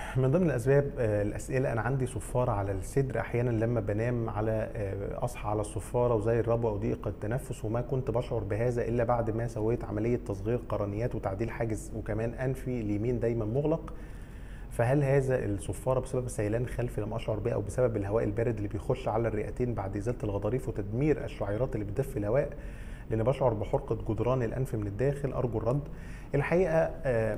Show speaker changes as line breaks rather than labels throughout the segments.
من ضمن الاسباب الاسئله، انا عندي صفاره على الصدر احيانا لما بنام على اصحى على الصفاره وزي الربو او ضيق التنفس، وما كنت بشعر بهذا الا بعد ما سويت عمليه تصغير قرنيات وتعديل حاجز، وكمان انفي اليمين دايما مغلق. فهل هذا الصفاره بسبب سيلان خلفي لم اشعر به، او بسبب الهواء البارد اللي بيخش على الرئتين بعد ازاله الغضاريف وتدمير الشعيرات اللي بتدفي الهواء، لان بشعر بحرقه جدران الانف من الداخل؟ ارجو الرد. الحقيقه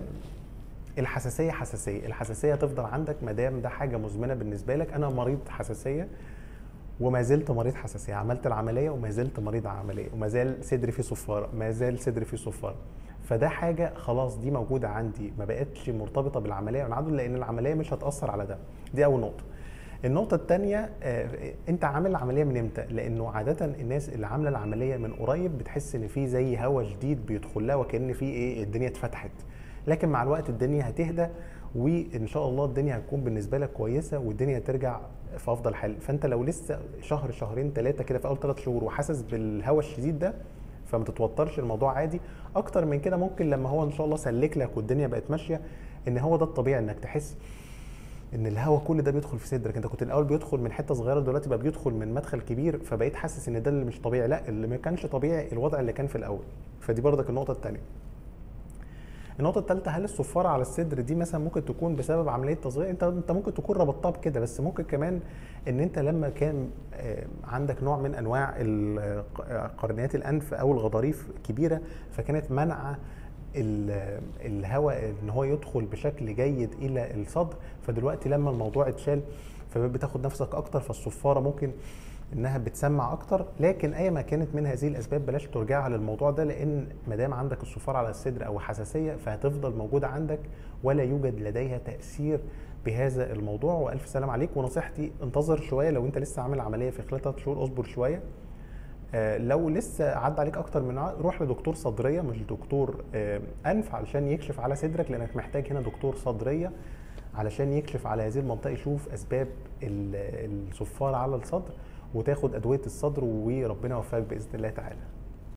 الحساسيه تفضل عندك ما دام ده حاجه مزمنه بالنسبه لك. انا مريض حساسيه وما زلت مريض حساسيه، عملت العمليه وما زلت مريض عمليه، وما زال صدري فيه صفاره، ما زال صدري فيه صفاره. فده حاجه خلاص دي موجوده عندي، ما بقتش مرتبطه بالعمليه والعدل، لان العمليه مش هتاثر على ده. دي اول نقطه. النقطة الثانية، انت عامل العملية من امتى؟ لانه عادة الناس اللي عاملة العملية من قريب بتحس ان في زي هوا جديد بيدخل لها، وكأن في ايه، الدنيا اتفتحت. لكن مع الوقت الدنيا هتهدى، وان شاء الله الدنيا هتكون بالنسبة لك كويسة، والدنيا هترجع في افضل حال. فانت لو لسه شهر شهرين ثلاثة كده، في اول 3 شهور وحاسس بالهوا الشديد ده، فما تتوترش، الموضوع عادي. اكتر من كده ممكن لما هو ان شاء الله سلك لك والدنيا بقت ماشية، ان هو ده الطبيعي، انك تحس ان الهواء كل ده بيدخل في صدرك. انت كنت الاول بيدخل من حته صغيره، دلوقتي بقى بيدخل من مدخل كبير، فبقيت حاسس ان ده اللي مش طبيعي. لا، اللي ما كانش طبيعي الوضع اللي كان في الاول. فدي برضك النقطه الثانيه. النقطه الثالثه، هل الصفاره على الصدر دي مثلا ممكن تكون بسبب عمليه تصغير؟ انت ممكن تكون ربطتها بكده، بس ممكن كمان ان انت لما كان عندك نوع من انواع قرنيات الانف او الغضاريف كبيره، فكانت منع الهواء ان هو يدخل بشكل جيد الى الصدر. فدلوقتي لما الموضوع اتشال، فبتاخد نفسك اكتر، فالصفاره ممكن انها بتسمع اكتر. لكن اي ما كانت من هذه الاسباب بلاش ترجعها للموضوع ده، لان ما دام عندك الصفاره على الصدر او حساسيه فهتفضل موجوده عندك، ولا يوجد لديها تاثير بهذا الموضوع. والف سلام عليك. ونصيحتي انتظر شويه، لو انت لسه عامل عمليه في خلال 3 شهور اصبر شويه. لو لسه عدى عليك اكتر من روح لدكتور صدريه مش دكتور انف، علشان يكشف على صدرك، لانك محتاج هنا دكتور صدريه علشان يكشف على هذه المنطقه، يشوف اسباب الصفاره على الصدر، وتاخد ادويه الصدر، وربنا يوفقك باذن الله تعالى.